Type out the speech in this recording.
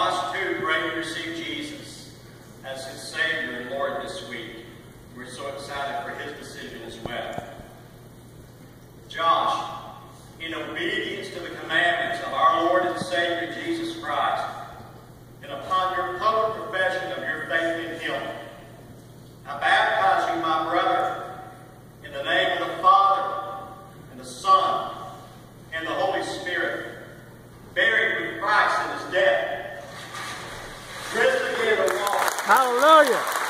Josh, too, greatly received Jesus as his Savior and Lord this week. We're so excited for his decision as well. Josh, in obedience to the commandments of our Lord and Savior Jesus Christ, and upon your public profession of your faith in him, I baptize you, my brother, in the name of the Father, and the Son, and the Holy Spirit, buried with Christ in his death, risen again to walk. Hallelujah!